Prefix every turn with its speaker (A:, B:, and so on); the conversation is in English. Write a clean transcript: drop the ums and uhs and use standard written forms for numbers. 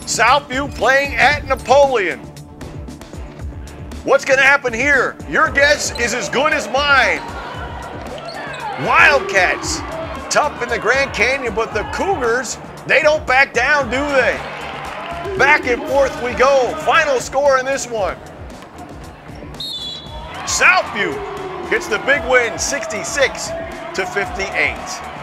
A: Southview playing at Napoleon. What's going to happen here? Your guess is as good as mine. Wildcats, tough in the Grand Canyon, but the Cougars, they don't back down, do they? Back and forth we go. Final score in this one. Southview gets the big win, 66-58.